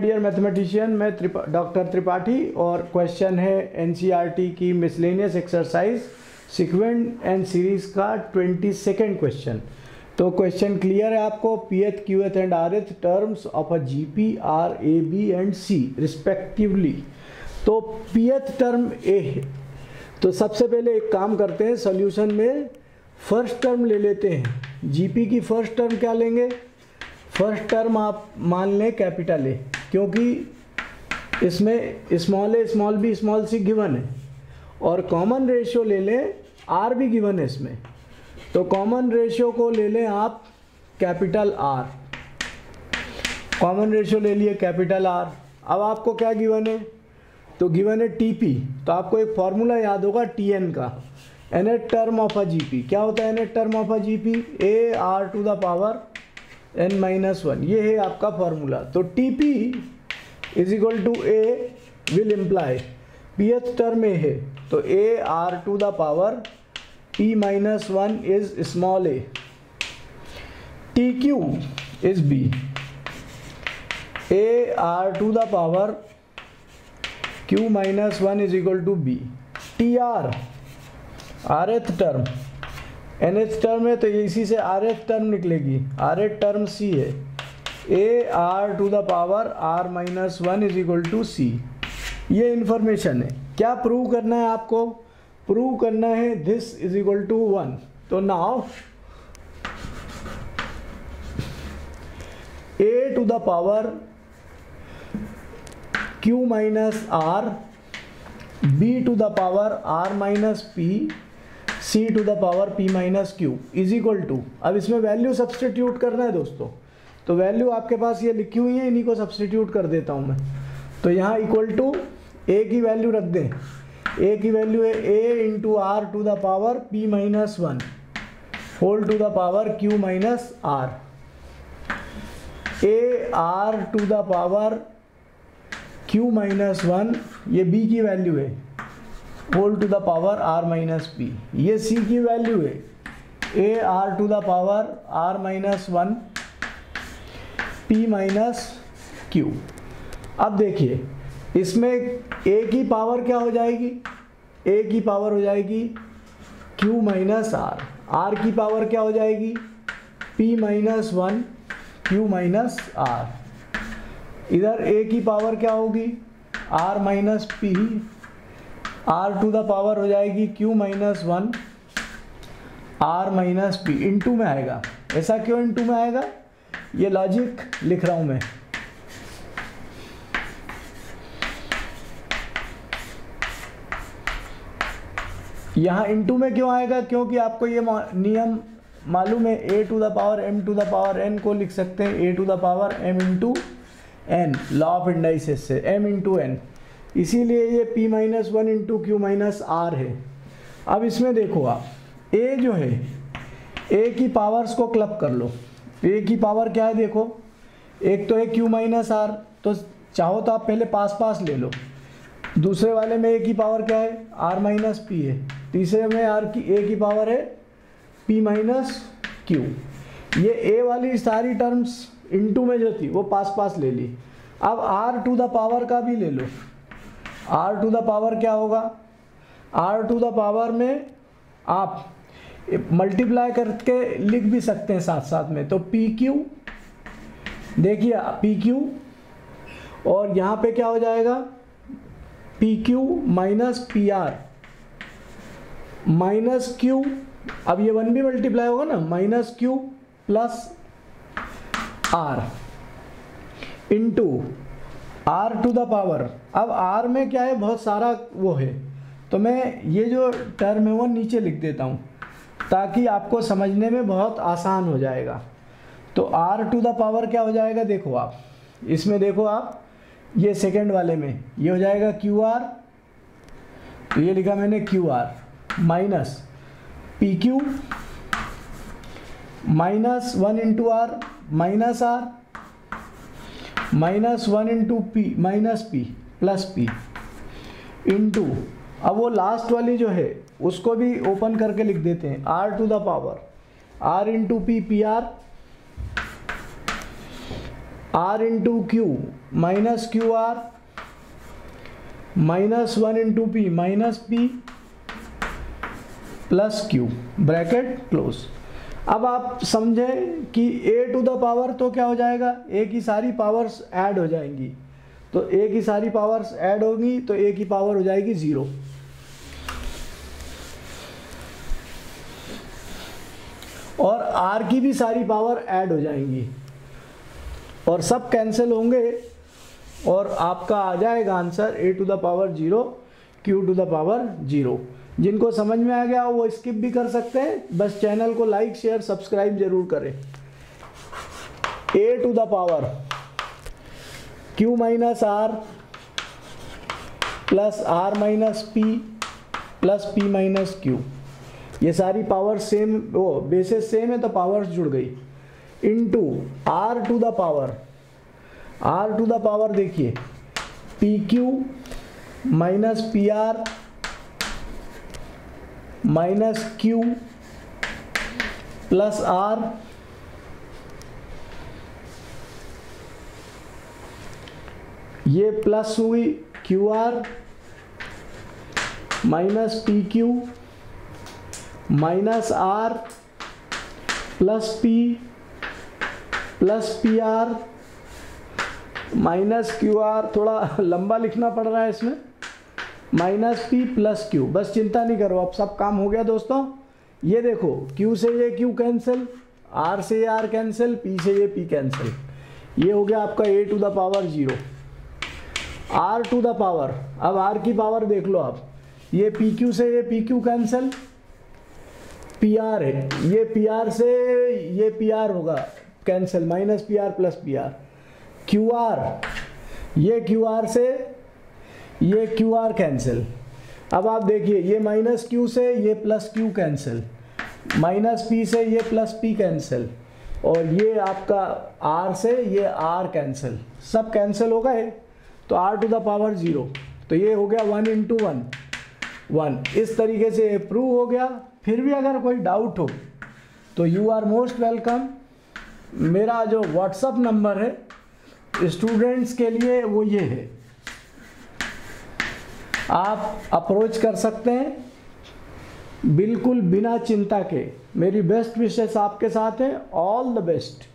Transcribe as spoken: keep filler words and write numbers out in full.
Dear mathematician, मैं doctor Tripathi और question है एनसीईआरटी की miscellaneous exercise sequence and series का ट्वेंटी सेकेंड क्वेश्चन। तो क्वेश्चन क्लियर है आपको। Pth qth and rth terms of a GP are a b and c respectively. तो pth term a है, तो सबसे पहले एक काम करते हैं, सॉल्यूशन में फर्स्ट टर्म ले लेते हैं। जीपी की फर्स्ट टर्म क्या लेंगे? फर्स्ट टर्म आप मान लें कैपिटल ए, क्योंकि इसमें small a small b small c given है, और कॉमन रेशियो ले लें, आर भी गिवन है इसमें, तो कॉमन रेशियो को ले लें आप कैपिटल आर। कॉमन रेशियो ले लिए कैपिटल आर। अब आपको क्या गिवन है? तो गिवन है टीपी, तो आपको एक फॉर्मूला याद होगा टीएन का, nth term of a GP. क्या होता है nth term of a GP? A are to the power n minus one, ये है आपका फॉर्मूला। तो tp is equal to a will imply pth term a है, तो a are to the power P minus one is small a, t q is b, a are to the power Q minus one is equal to b. T are आरएथ term, nth term है तो इसी से आरएथ term निकलेगी, आरएथ term c है, A R to the power are minus one is equal to c. ये information है। क्या prove करना है आपको? प्रूव करना है this is equal to one. तो now a to the power Q minus r, b to the power are minus p, c to the power P minus q is equal to, अब इसमें value substitute करना है दोस्तों। तो value आपके पास ये लिखी हुई है, इन्हीं को सब्सटीट्यूट कर देता हूँ मैं। तो यहाँ इक्वल टू ए की वैल्यू रख दें, ए की वैल्यू है A into are to the power P minus one whole to the power Q minus R, A are to the power Q minus one, ये बी की वैल्यू है, whole to the power are minus P, ये C की value है, A R to the power are minus one P minus Q. अब देखिए इसमें ए की पावर क्या हो जाएगी? ए की पावर हो जाएगी क्यू माइनस आर, आर की पावर क्या हो जाएगी? P minus one q minus r. इधर ए की पावर क्या होगी? R minus p, r to the power हो जाएगी q minus one r minus p, into में आएगा। ऐसा क्यों इंटू में आएगा? ये लॉजिक लिख रहा हूं मैं। यहां इंटू में क्यों आएगा? क्योंकि आपको ये नियम मालूम है, a to the power m to the power n को लिख सकते हैं a to the power m into n, law of indices से, एम इंटू एन, इसीलिए ये p minus one into q minus r है। अब इसमें देखो आप, a जो है, a की पावर्स को क्लब कर लो। a की पावर क्या है देखो, एक तो है q माइनस आर, तो चाहो तो आप पहले पास पास ले लो। दूसरे वाले में a की पावर क्या है? r माइनस पी है। तीसरे में r की a की पावर है p माइनस क्यू। ये a वाली सारी टर्म्स इंटू में जो थी वो पास पास ले ली। अब r टू द पावर का भी ले लो। आर टू द पावर क्या होगा? आर टू द पावर में आप मल्टीप्लाई करके लिख भी सकते हैं साथ साथ में, तो पी क्यू, देखिए पी क्यू, और यहाँ पे क्या हो जाएगा? P q minus p r minus Q, अब ये वन भी मल्टीप्लाई होगा ना, minus q plus r into are to the power. अब आर में क्या है? बहुत सारा वो है, तो मैं ये जो टर्म है वो नीचे लिख देता हूँ ताकि आपको समझने में बहुत आसान हो जाएगा। तो आर टू द पावर क्या हो जाएगा? देखो आप इसमें, देखो आप ये सेकंड वाले में ये हो जाएगा क्यू आर, तो ये लिखा मैंने q r minus p q minus one into r minus r minus one into p minus p plus p into, अब वो लास्ट वाली जो है उसको भी ओपन करके लिख देते हैं, r to the power r into p p r r into q minus q r minus one into p minus p plus q, bracket close. अब आप समझें कि a टू द पावर तो क्या हो जाएगा, a की सारी पावर्स ऐड हो जाएंगी, तो a की सारी पावर्स ऐड होंगी तो a की पावर हो जाएगी ज़ीरो। और r की भी सारी पावर ऐड हो जाएंगी और सब कैंसिल होंगे और आपका आ जाएगा answer a to the power zero q to the power zero. जिनको समझ में आ गया वो स्किप भी कर सकते हैं, बस चैनल को लाइक शेयर सब्सक्राइब जरूर करें। a to the power q minus r plus r minus p plus p minus q, ये सारी पावर सेम, वो बेसिस सेम है तो पावर्स जुड़ गई, into r to the power, r to the power देखिए p q minus p r minus q plus r ये plus हुई q r minus p q minus r plus p plus p r minus q r, थोड़ा लंबा लिखना पड़ रहा है इसमें, माइनस पी प्लस क्यू। बस चिंता नहीं करो, अब सब काम हो गया दोस्तों। ये देखो Q से ये Q कैंसिल, R से ये R कैंसिल, P से ये P कैंसिल, ये हो गया आपका a to the power zero. R to the power, अब R की पावर देख लो आप, ये P Q से ये P Q cancel, P R है, ये P R से ये P R होगा cancel, minus p r plus p r, Q R, ये Q R से ये Q R कैंसिल। अब आप देखिए ये माइनस Q से ये plus Q cancel, minus P से ये प्लस P कैंसिल, और ये आपका R से ये R कैंसिल, सब कैंसिल हो गए तो R to the power zero, तो ये हो गया वन इंटू वन वन। इस तरीके से ये प्रूव हो गया। फिर भी अगर कोई डाउट हो तो यू आर मोस्ट वेलकम। मेरा जो व्हाट्सअप नंबर है स्टूडेंट्स के लिए वो ये है, आप अप्रोच कर सकते हैं बिल्कुल बिना चिंता के। मेरी बेस्ट विशेस आपके साथ है। All the best.